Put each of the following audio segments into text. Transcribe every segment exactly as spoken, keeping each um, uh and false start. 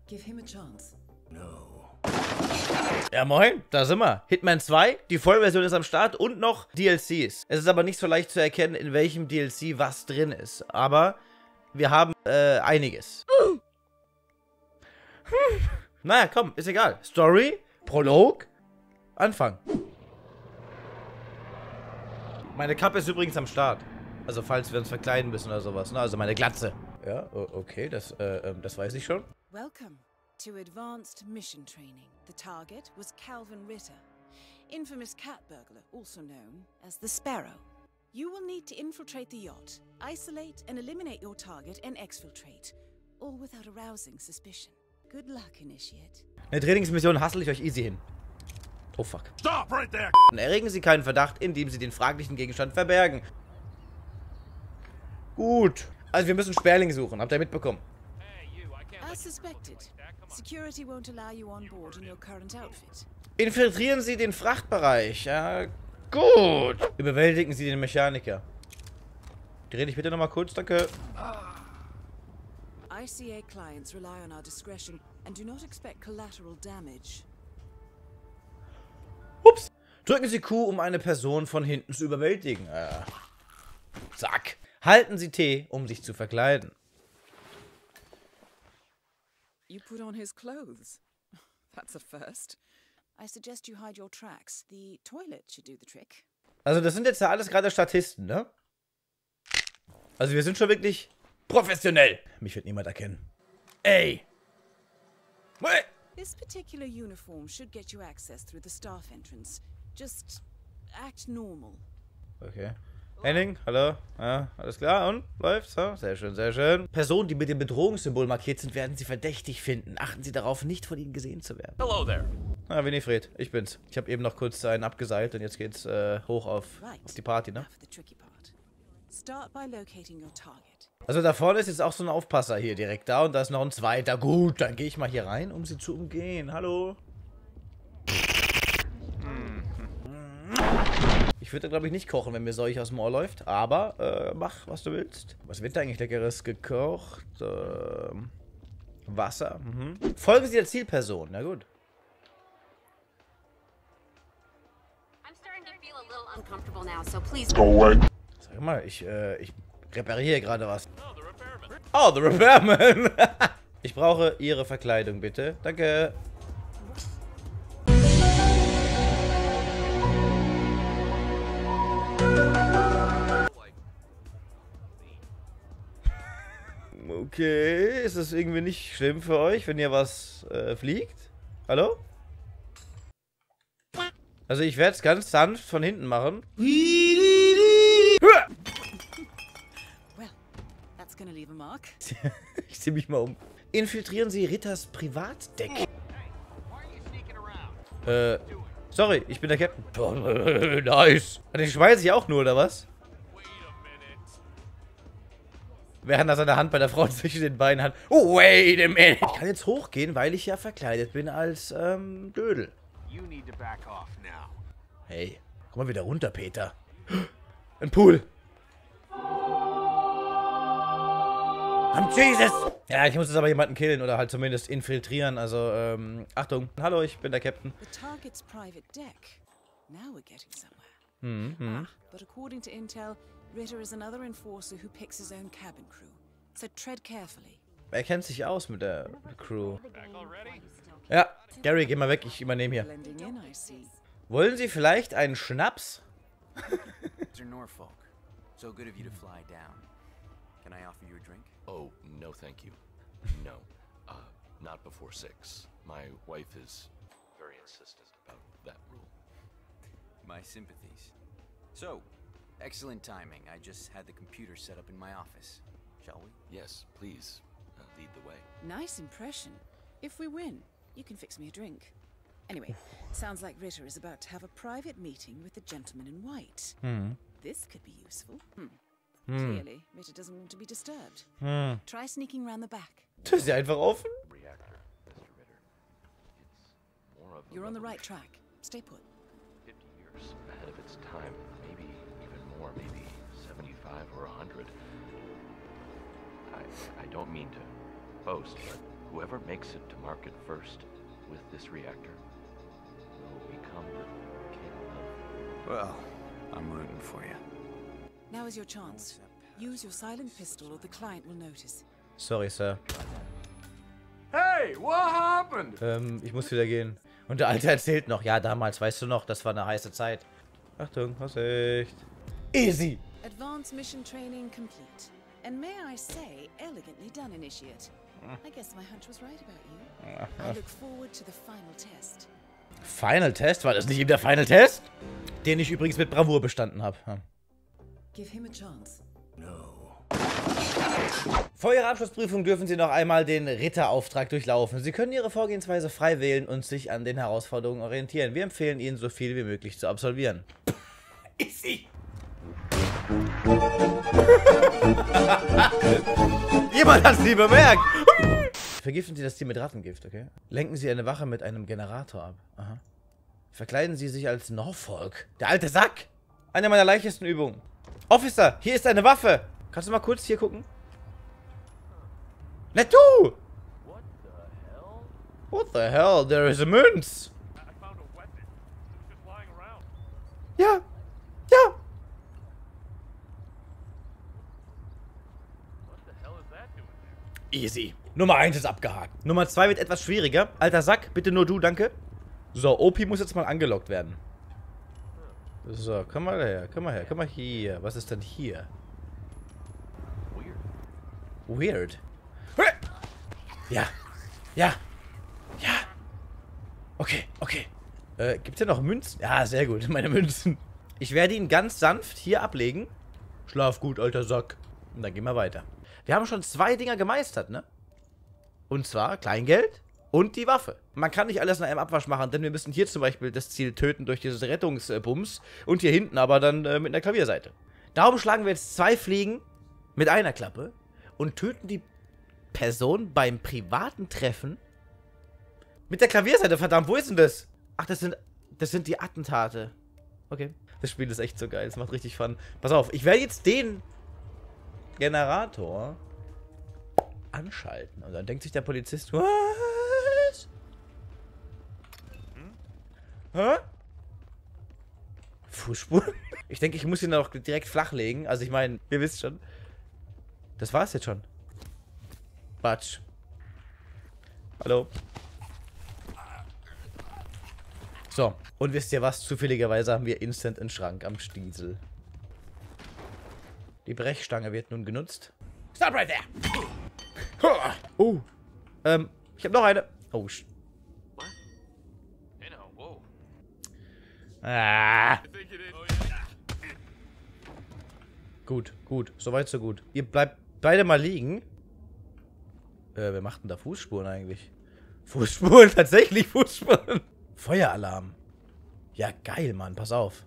Give him a chance. No. Ja moin, da sind wir. Hitman zwei, die Vollversion ist am Start und noch D L Cs. Es ist aber nicht so leicht zu erkennen, in welchem D L C was drin ist. Aber wir haben äh, einiges. Naja, komm, ist egal. Story, Prolog, Anfang. Meine Kappe ist übrigens am Start. Also falls wir uns verkleiden müssen oder sowas. Ne? Also meine Glatze. Ja, okay, das, äh, das weiß ich schon. Welcome to Advanced Mission Training. The target was Calvin Ritter, infamous cat burglar, also known as the Sparrow. You will need to infiltrate the yacht, isolate and eliminate your target, and exfiltrate, all without arousing suspicion. Good luck, Initiate. Eine Trainingsmission hassle ich euch easy hin. Oh fuck. Stop right there! Erregen Sie keinen Verdacht, indem Sie den fraglichen Gegenstand verbergen. Gut. Also wir müssen Sperling suchen. Habt ihr mitbekommen? As suspected, security won't allow you on board in your current outfit. Infiltrieren Sie den Frachtbereich. Ja, gut. Überwältigen Sie den Mechaniker. Dreh dich bitte nochmal kurz, danke. I C A clients rely on our discretion and do not expect collateral damage. Ups. Drücken Sie Q, um eine Person von hinten zu überwältigen. Äh. Zack. Halten Sie T, um sich zu verkleiden. You put on his clothes. That's a first. I suggest you hide your tracks. The toilet should do the trick. Also das sind jetzt ja alles gerade Statisten, ne? Also wir sind schon wirklich professionell. Mich wird niemand erkennen. Ey! This particular uniform should get you access through the staff entrance. Just act normal. Okay. Henning, hallo? Ja, alles klar? Und? Läuft's? Ja, sehr schön, sehr schön. Personen, die mit dem Bedrohungssymbol markiert sind, werden Sie verdächtig finden. Achten Sie darauf, nicht von Ihnen gesehen zu werden. Hello there. Ah, Winifred, ich bin's. Ich habe eben noch kurz einen abgeseilt und jetzt geht's äh, hoch auf, auf die Party, ne? Now for the tricky part. Start by locating your target. Also da vorne ist jetzt auch so ein Aufpasser hier direkt da und da ist noch ein zweiter. Gut, dann gehe ich mal hier rein, um sie zu umgehen. Hallo? Ich würde, glaube ich, nicht kochen, wenn mir solch aus dem Ohr läuft. Aber, äh, mach, was du willst. Was wird da eigentlich Leckeres gekocht? Ähm, Wasser. Mhm. Folgen Sie der Zielperson. Na gut. Sag mal, ich, äh, ich repariere gerade was. Oh, the Repairman. Ich brauche Ihre Verkleidung, bitte. Danke. Okay, ist das irgendwie nicht schlimm für euch, wenn ihr was äh, fliegt? Hallo? Also ich werde es ganz sanft von hinten machen. Well, that's gonna leave a mark. Ich zieh mich mal um. Infiltrieren Sie Ritters Privatdeck. Äh, sorry, ich bin der Captain. Oh, nice. Den schmeiße ich auch nur, oder was? Während er seine Hand bei der Frau zwischen den Beinen hat. Oh, wait a minute. Ich kann jetzt hochgehen, weil ich ja verkleidet bin als, ähm, Dödel. Hey, komm mal wieder runter, Peter. Ein Pool. I'm Jesus. Ja, ich muss jetzt aber jemanden killen oder halt zumindest infiltrieren. Also, ähm, Achtung. Hallo, ich bin der Captain. The target's private deck. Now we're getting somewhere. Hm, hm. Ah, but according to intel, Ritter is another enforcer who picks his own cabin crew. So tread carefully. Er kennt sich aus mit der Crew. Ja, Gary, geh mal weg, ich übernehme hier. Blending in, I see. Wollen Sie vielleicht einen Schnaps? Mister Norfolk, so good of you to fly down. Can I offer you a drink? Oh, no thank you. No. Uh, not before six. My wife is very insistent about that rule. My sympathies. So, excellent timing. I just had the computer set up in my office. Shall we? Yes, please. Uh, lead the way. Nice impression. If we win, you can fix me a drink. Anyway, sounds like Ritter is about to have a private meeting with the gentleman in white. Hm. This could be useful. Hmm. Hm. Clearly, Ritter doesn't want to be disturbed. Hm. Try sneaking round the back. Das ist ja einfach offen. Reactor, Mister Ritter. It's more of a You're on the right revolution. track. Stay put. fifty years ahead of its time. Maybe even more. Maybe seventy-five or a hundred. I, I don't mean to boast, but Whoever makes it to market first with this reactor will become the king of... Well, I'm rooting for you. Now is your chance. Use your silent pistol or the client will notice. Sorry, Sir. Hey, what happened? Ähm, ich muss wieder gehen. Und der Alte erzählt noch, ja, damals, weißt du noch, das war eine heiße Zeit. Achtung, Vorsicht. Easy! Advanced mission training complete. And may I say, elegantly done, Initiate. I guess my hunch was right about you. I look forward to the final test. Final Test? War das nicht eben der Final Test? Den ich übrigens mit Bravour bestanden habe. Ja. Give him a chance. Vor Ihrer Abschlussprüfung dürfen Sie noch einmal den Ritterauftrag durchlaufen. Sie können Ihre Vorgehensweise frei wählen und sich an den Herausforderungen orientieren. Wir empfehlen Ihnen, so viel wie möglich zu absolvieren. Easy! Jemand hat's nie bemerkt! Vergiften Sie das Tier mit Rattengift, okay? Lenken Sie eine Wache mit einem Generator ab. Aha. Verkleiden Sie sich als Norfolk. Der alte Sack! Eine meiner leichtesten Übungen. Officer, hier ist eine Waffe! Kannst du mal kurz hier gucken? Nicht du! What the hell? What the hell? There is a Münz! I found a weapon. It was just lying around. Ja! Ja! What the hell is that doing there? Easy. Nummer eins ist abgehakt. Nummer zwei wird etwas schwieriger. Alter Sack, bitte nur du, danke. So, O P muss jetzt mal angelockt werden. So, komm mal her, komm mal her, komm mal hier. Was ist denn hier? Weird. Weird. Ja. Ja. Ja. Okay, okay. Äh, gibt's hier noch Münzen? Ja, sehr gut, meine Münzen. Ich werde ihn ganz sanft hier ablegen. Schlaf gut, alter Sack. Und dann gehen wir weiter. Wir haben schon zwei Dinger gemeistert, ne? Und zwar Kleingeld und die Waffe. Man kann nicht alles in einem Abwasch machen, denn wir müssen hier zum Beispiel das Ziel töten durch dieses Rettungsbums und hier hinten aber dann äh, mit einer Klavierseite. Darum schlagen wir jetzt zwei Fliegen mit einer Klappe und töten die Person beim privaten Treffen mit der Klavierseite. Verdammt, wo ist denn das? Ach, das sind, das sind die Attentate. Okay. Das Spiel ist echt so geil, es macht richtig Fun. Pass auf, ich werde jetzt den Generator anschalten. Und dann denkt sich der Polizist, was? Hm? Hä? Fußspuren? Ich denke, ich muss ihn auch direkt flachlegen. Also ich meine, ihr wisst schon. Das war's jetzt schon. Batsch. Hallo. So, und wisst ihr was? Zufälligerweise haben wir instant einen Schrank am Stiesel. Die Brechstange wird nun genutzt. Stop right there! Oh. Ähm, ich habe noch eine. Oh, sch What? Hey, no, whoa. Ah. I think it is. Oh, yeah. Gut, gut. Soweit, so gut. Ihr bleibt beide mal liegen. Äh, wer macht denn da Fußspuren eigentlich? Fußspuren, tatsächlich Fußspuren. Feueralarm. Ja, geil, Mann. Pass auf.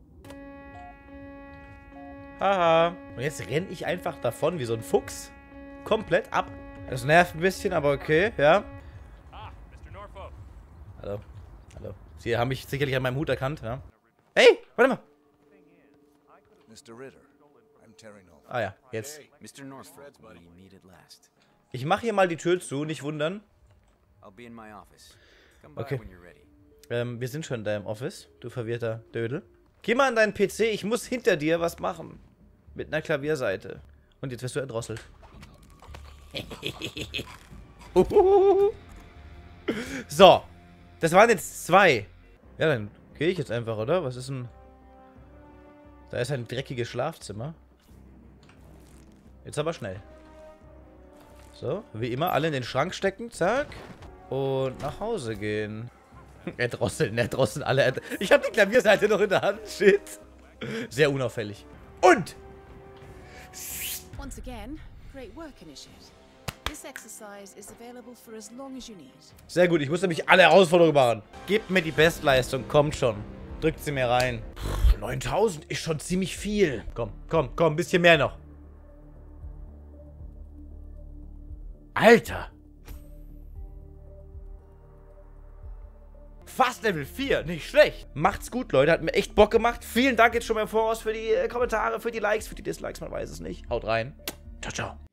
Haha. Und jetzt renne ich einfach davon wie so ein Fuchs. Komplett ab. Das nervt ein bisschen, aber okay, ja. Ah, Mister Norfolk. Hallo. Hallo. Sie haben mich sicherlich an meinem Hut erkannt, ja. Hey, warte mal. Mister Ritter, I'm Terry Norfolk. Ah ja, jetzt. Mister Norfolk, we meet at last. Ich mache hier mal die Tür zu, nicht wundern. I'll be in my office. Come by Okay. when you're ready. Ähm, wir sind schon in deinem Office, du verwirrter Dödel. Geh mal an deinen P C, ich muss hinter dir was machen. Mit einer Klavierseite. Und jetzt wirst du erdrosselt. So. Das waren jetzt zwei. Ja, dann gehe ich jetzt einfach, oder? Was ist denn... Da ist ein dreckiges Schlafzimmer. Jetzt aber schnell. So, wie immer, alle in den Schrank stecken, zack. Und nach Hause gehen. Erdrosseln, erdrosseln, alle erd Ich habe die Klavierseite noch in der Hand, shit. Sehr unauffällig. Und... Once again, great work, Initiate. This exercise is available for as long as you need. Sehr gut, ich muss nämlich alle Herausforderungen machen. Gebt mir die Bestleistung, kommt schon. Drückt sie mir rein. Puh, neuntausend ist schon ziemlich viel. Komm, komm, komm, ein bisschen mehr noch. Alter. Fast Level vier, nicht schlecht. Macht's gut, Leute, hat mir echt Bock gemacht. Vielen Dank jetzt schon mal im Voraus für die äh, Kommentare, für die Likes, für die Dislikes, man weiß es nicht. Haut rein. Ciao, ciao.